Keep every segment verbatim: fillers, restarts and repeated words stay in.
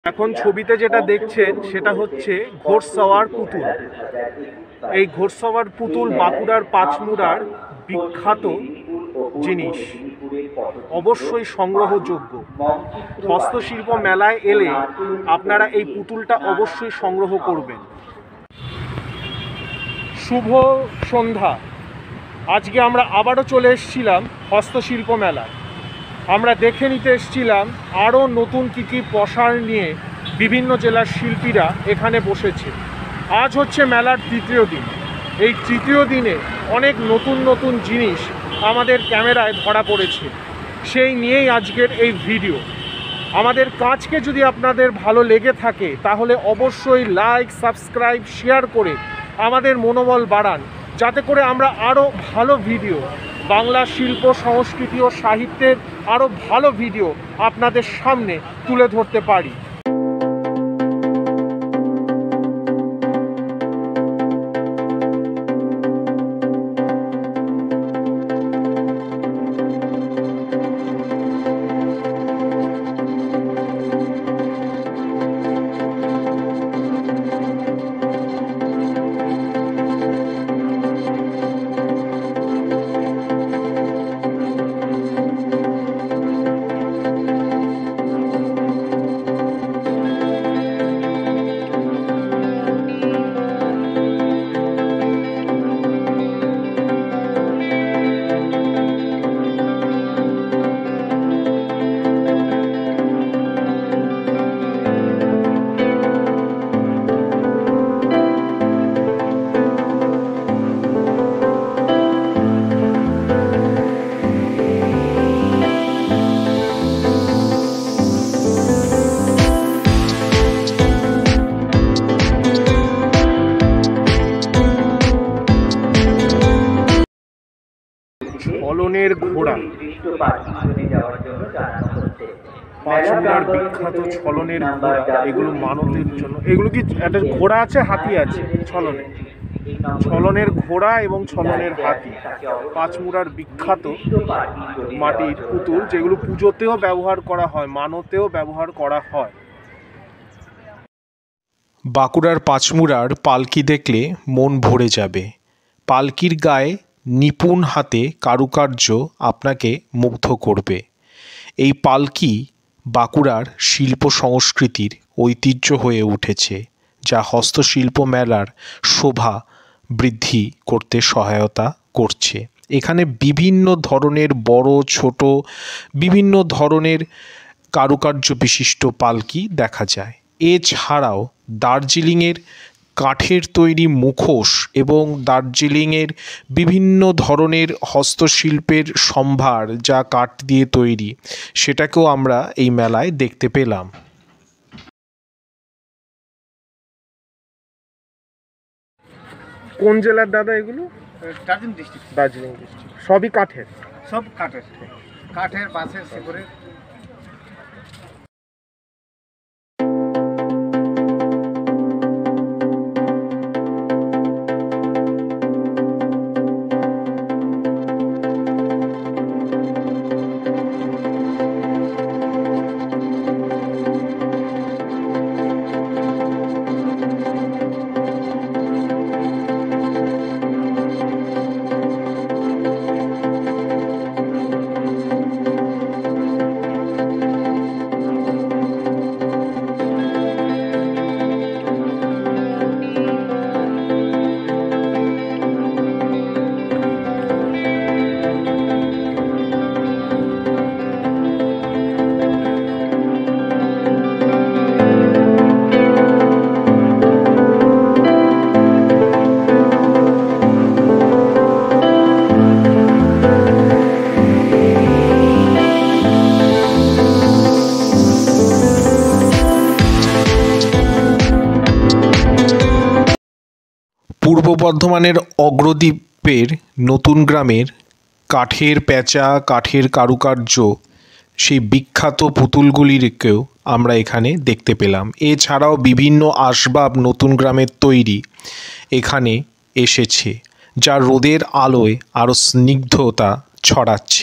এখন ছবিতে যেটা দেখছেন সেটা হচ্ছে ঘোড়সওয়ার পুতুল। এই ঘোড়সওয়ার পুতুল বাঁকুড়ার পাঁচমুড়ার বিখ্যাত জিনিস, অবশ্যই সংগ্রহযোগ্য। হস্তশিল্প মেলায় এলে আপনারা এই পুতুলটা অবশ্যই সংগ্রহ করবেন। শুভ সন্ধ্যা। আজকে আমরা আবারও চলে এসেছিলাম হস্তশিল্প মেলায়। আমরা দেখে নিতে এসেছিলাম আরও নতুন কী কী পসার নিয়ে বিভিন্ন জেলার শিল্পীরা এখানে বসেছে। আজ হচ্ছে মেলার তৃতীয় দিন। এই তৃতীয় দিনে অনেক নতুন নতুন জিনিস আমাদের ক্যামেরায় ধরা পড়েছে, সেই নিয়েই আজকের এই ভিডিও। আমাদের কাজকে যদি আপনাদের ভালো লেগে থাকে তাহলে অবশ্যই লাইক, সাবস্ক্রাইব, শেয়ার করে আমাদের মনোবল বাড়ান, যাতে করে আমরা আরও ভালো ভিডিও, বাংলা শিল্প, সংস্কৃতি ও সাহিত্যের আরও ভালো ভিডিও আপনাদের সামনে তুলে ধরতে পারি। ছলনের ঘোড়া, পাঁচমুড়ার বিখ্যাত ছলনের ঘোড়া, এগুলো মানতের জন্য। এগুলো কি একটা ঘোড়া আছে, হাতি আছে, ছলনে ছলনের ঘোড়া এবং ছলনের হাতি, পাঁচমুড়ার বিখ্যাত মাটির পুতুল, যেগুলো পুজোতেও ব্যবহার করা হয়, মানতেও ব্যবহার করা হয়। বাঁকুড়ার পাঁচমুড়ার পালকি দেখলে মন ভরে যাবে। পালকির গায়ে নিপুণ হাতে কারুকার্য আপনাকে মুগ্ধ করবে। এই পালকি বাঁকুড়ার শিল্প সংস্কৃতির ঐতিহ্য হয়ে উঠেছে, যা হস্তশিল্প মেলার শোভা বৃদ্ধি করতে সহায়তা করছে। এখানে বিভিন্ন ধরনের বড় ছোট বিভিন্ন ধরনের কারুকার্য বিশিষ্ট পালকি দেখা যায়। এছাড়াও দার্জিলিংয়ের কাঠের তৈরি মুখোশ এবং দার্জিলিংয়ের বিভিন্ন ধরনের হস্তশিল্পের সম্ভার, যা কাঠ দিয়ে তৈরি, সেটাকেও আমরা এই মেলায় দেখতে পেলাম। কোন জেলার দাদা এগুলো? দার্জিলিং ডিস্ট্রিক্ট। দার্জিলিং ডিস্ট্রিক্ট। সবই কাঠের? সব কাঠের, কাঠের বাঁশের সেগুলো। পূর্ব বর্ধমানের অগ্রদ্বীপের নতুন গ্রামের কাঠের প্যাঁচা, কাঠের কারুকার্য, সেই বিখ্যাত পুতুলগুলিকেও আমরা এখানে দেখতে পেলাম। এছাড়াও বিভিন্ন আসবাব নতুন গ্রামের তৈরি এখানে এসেছে, যা রোদের আলোয় আরও স্নিগ্ধতা ছড়াচ্ছে।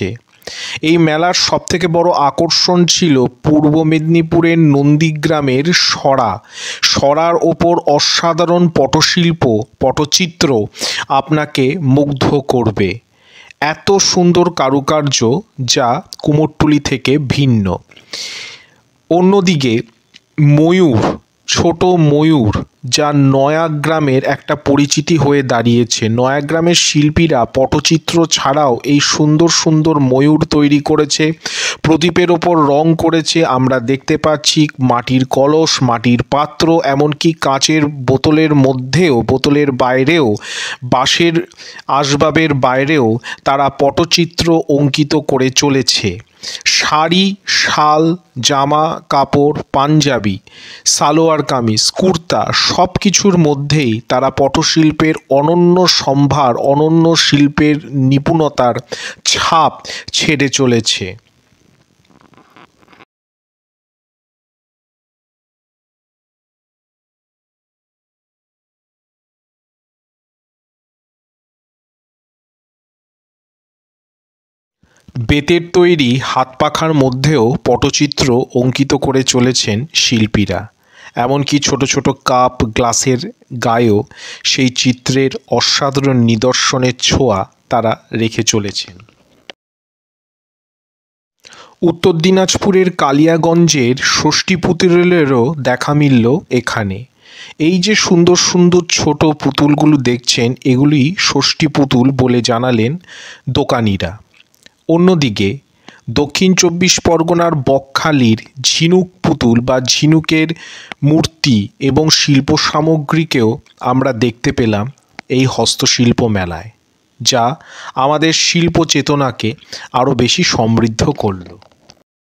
এই মেলার সবথেকে বড় আকর্ষণ ছিল পূর্ব মেদিনীপুরের নন্দীগ্রামের সরা সরার ওপর অসাধারণ পটশিল্প পটচিত্র আপনাকে মুগ্ধ করবে। এত সুন্দর কারুকার্য যা কুমোরটুলি থেকে ভিন্ন। অন্যদিকে ময়ূর, ছোট ময়ূর যা নয়াগ্রামের একটা পরিচিতি হয়ে দাঁড়িয়েছে। নয়াগ্রামের শিল্পীরা পটচিত্র ছাড়াও এই সুন্দর সুন্দর ময়ূর তৈরি করেছে, প্রদীপের ওপর রং করেছে। আমরা দেখতে পাচ্ছি মাটির কলস, মাটির পাত্র, এমনকি কাঁচের বোতলের মধ্যেও, বোতলের বাইরেও, বাঁশের আসবাবের বাইরেও তারা পটচিত্র অঙ্কিত করে চলেছে। শাড়ি, শাল, জামা কাপড়, পাঞ্জাবি, সালোয়ার কামিজ, কুর্তা সব কিছুর মধ্যেই তারা পটশিল্পের অনন্য সম্ভার, অনন্য শিল্পের নিপুণতার ছাপ ছেড়ে চলেছে। বেতের তৈরি হাত পাখার মধ্যেও পটচিত্র অঙ্কিত করে চলেছেন শিল্পীরা। এমনকি ছোট ছোট কাপ, গ্লাসের গায়েও সেই চিত্রের অসাধারণ নিদর্শনের ছোঁয়া তারা রেখে চলেছেন। উত্তর দিনাজপুরের কালিয়াগঞ্জের ষষ্ঠী পুতুলেরও দেখা মিলল এখানে। এই যে সুন্দর সুন্দর ছোট পুতুলগুলো দেখছেন, এগুলি ষষ্ঠী পুতুল বলে জানালেন দোকানিরা। অন্যদিকে দক্ষিণ চব্বিশ পরগনার বকখালির ঝিনুক পুতুল বা ঝিনুকের মূর্তি এবং শিল্প সামগ্রীকেও আমরা দেখতে পেলাম এই হস্তশিল্প মেলায়, যা আমাদের শিল্প চেতনাকে আরও বেশি সমৃদ্ধ করল।